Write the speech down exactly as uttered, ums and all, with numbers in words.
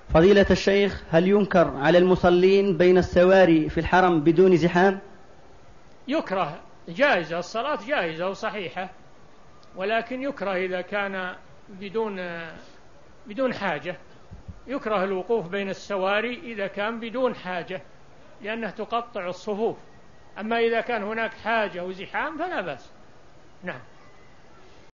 فضيلة الشيخ، هل ينكر على المصلين بين السواري في الحرم بدون زحام؟ يكره، جائزة الصلاة جائزة وصحيحة، ولكن يكره إذا كان بدون بدون حاجة. يكره الوقوف بين السواري إذا كان بدون حاجة، لأنه تقطع الصفوف. أما إذا كان هناك حاجة وزحام فلا بأس. نعم.